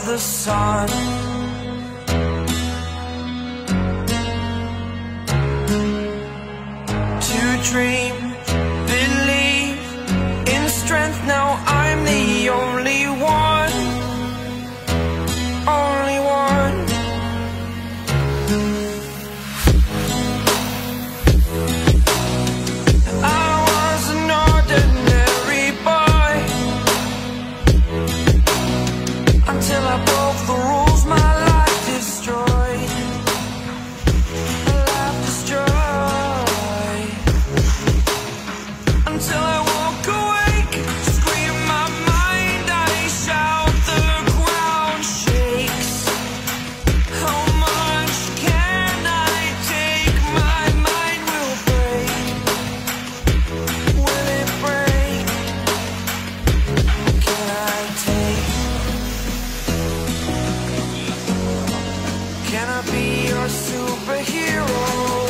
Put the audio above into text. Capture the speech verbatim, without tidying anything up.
the sun. To dream, believe in strength, now I'm the only one, only one. I was an ordinary boy until I broke the rules, my life destroyed, a life destroyed. Until I walk awake, scream my mind, I shout, the ground shakes. How much can I take? My mind will break. Will it break? Can I take? Can I be your superhero?